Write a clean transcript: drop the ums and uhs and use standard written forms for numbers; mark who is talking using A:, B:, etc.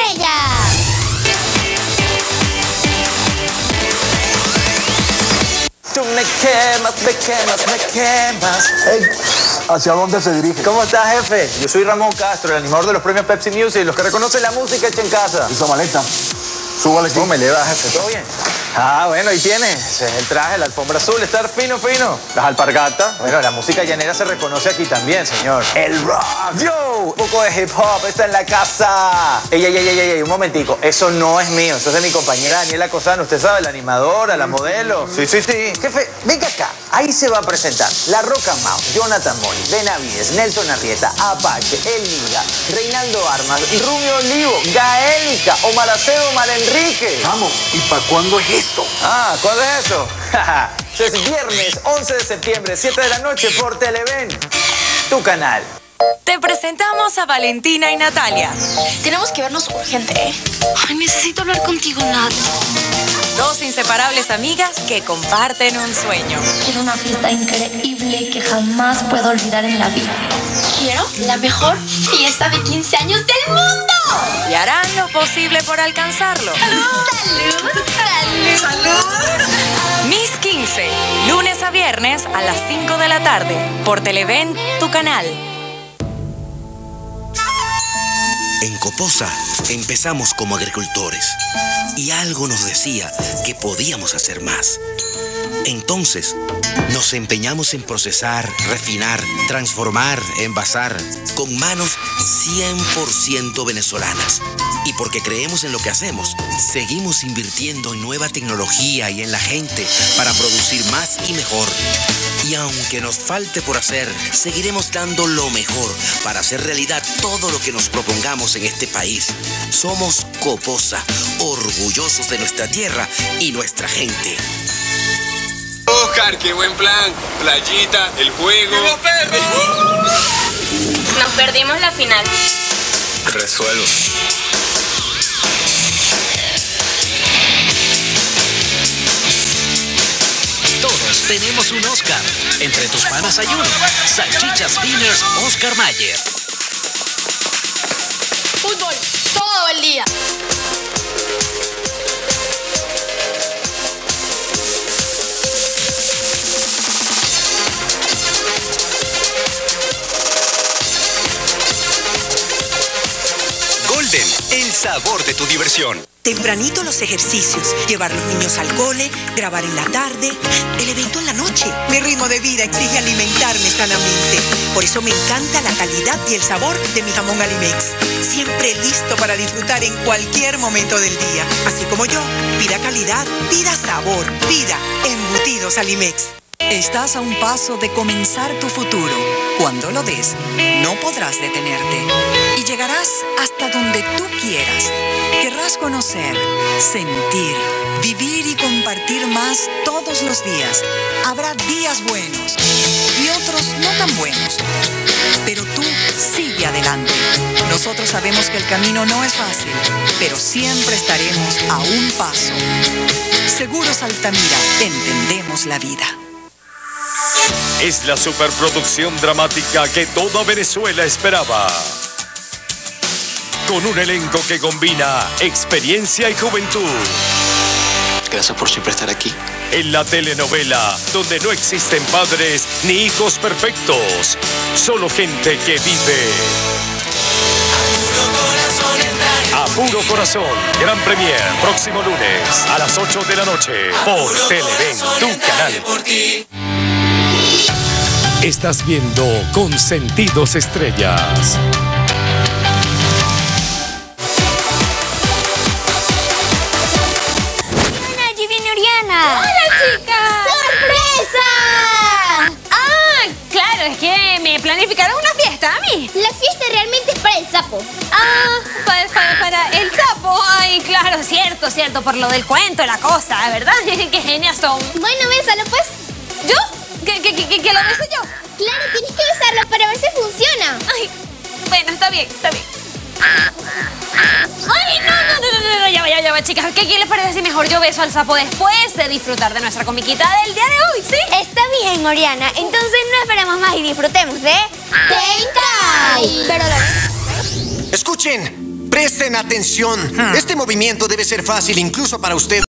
A: Estrella.
B: Tú me quemas, me quemas, me quemas.
C: Hey, ¿hacia dónde se dirige?
B: ¿Cómo estás, jefe? Yo soy Ramón Castro, el animador de los premios Pepsi Music, los que reconocen la música hecha en casa.
C: Esa maleta. Súbale aquí.
B: ¿Cómo me le va, jefe? ¿Todo bien? Ah, bueno, ahí tiene. Ese es el traje, la alfombra azul, estar fino, fino. Las alpargatas. Bueno, la música llanera se reconoce aquí también, señor. El rock. ¡Yo! Un poco de hip hop está en la casa. Ey, un momentico. Eso no es mío. Eso es de mi compañera Daniela Cosano. Usted sabe, la animadora, la modelo. Sí. Jefe, venga acá. Ahí se va a presentar La Roca Mau, Jonathan Mori, Benavides, Nelson Arrieta, Apache, El Liga, Reinaldo Armas, Rubio Olivo, Gaélica, Omar Aceo, Omar Enrique.
C: Vamos, ¿y para cuándo es esto?
B: Ah, ¿cuándo es eso? Es viernes 11 de septiembre, 7 de la noche por Televen, tu canal.
D: Te presentamos a Valentina y Natalia.
E: Tenemos que vernos urgente, ¿eh?
A: Ay, necesito hablar contigo, Nat.
D: Dos inseparables amigas que comparten un sueño.
E: Quiero una fiesta increíble que jamás puedo olvidar en la vida. Quiero la mejor fiesta de 15 años del mundo.
D: Y harán lo posible por alcanzarlo.
E: ¡Salud!
D: Miss 15, lunes a viernes a las 5 de la tarde por Televen, tu canal.
F: En Coposa empezamos como agricultores y algo nos decía que podíamos hacer más. Entonces, nos empeñamos en procesar, refinar, transformar, envasar, con manos 100% venezolanas. Y porque creemos en lo que hacemos, seguimos invirtiendo en nueva tecnología y en la gente para producir más y mejor. Y aunque nos falte por hacer, seguiremos dando lo mejor para hacer realidad todo lo que nos propongamos en este país. Somos Coposa, orgullosos de nuestra tierra y nuestra gente.
G: Oscar, qué buen plan. Playita, el juego.
E: Nos perdimos la final.
G: Resuelvo.
H: Todos tenemos un Oscar. Entre tus panas hay uno. Salchichas Finners Oscar Mayer.
E: Fútbol, todo el día.
F: Golden, el sabor de tu diversión.
I: Tempranito los ejercicios, llevar los niños al cole, grabar en la tarde, el evento en la noche. Mi ritmo de vida exige alimentarme sanamente. Por eso me encanta la calidad y el sabor de mi jamón Alimex. Siempre listo para disfrutar en cualquier momento del día. Así como yo, pida calidad, pida sabor, pida embutidos Alimex.
D: Estás a un paso de comenzar tu futuro. Cuando lo des, no podrás detenerte. Y llegarás hasta donde tú quieras. Querrás conocer, sentir, vivir y compartir más todos los días. Habrá días buenos y otros no tan buenos. Pero tú sigue adelante. Nosotros sabemos que el camino no es fácil, pero siempre estaremos a un paso. Seguros Altamira, entendemos la vida.
J: Es la superproducción dramática que toda Venezuela esperaba. Con un elenco que combina experiencia y juventud.
K: Gracias por siempre estar aquí.
J: En la telenovela, donde no existen padres ni hijos perfectos, solo gente que vive. A puro corazón, gran premier, próximo lunes a las 8 de la noche por Televen, tu canal. Estás viendo Consentidos Estrellas.
A: Allí viene Oriana.
E: ¡Hola, chicas!
A: ¡Sorpresa!
E: Ah, claro, es que me planificaron una fiesta a mí.
A: La fiesta realmente es para el sapo.
E: Ah, para el sapo. Ay, claro, cierto, por lo del cuento, la cosa, ¿verdad? Qué genias son.
A: Bueno, bésalo pues.
E: ¿Yo? ¿Que lo beso yo?
A: Claro, tienes que besarlo para ver si funciona.
E: Ay, bueno, está bien. Ay, no, ya va, chicas. ¿Qué les parece si mejor yo beso al sapo después de disfrutar de nuestra comiquita del día de hoy, sí?
A: Está bien, Oriana. Entonces no esperemos más y disfrutemos de... ¡Tenkai! Pero
F: Escuchen.
L: Presten atención. Este movimiento debe ser fácil incluso para usted.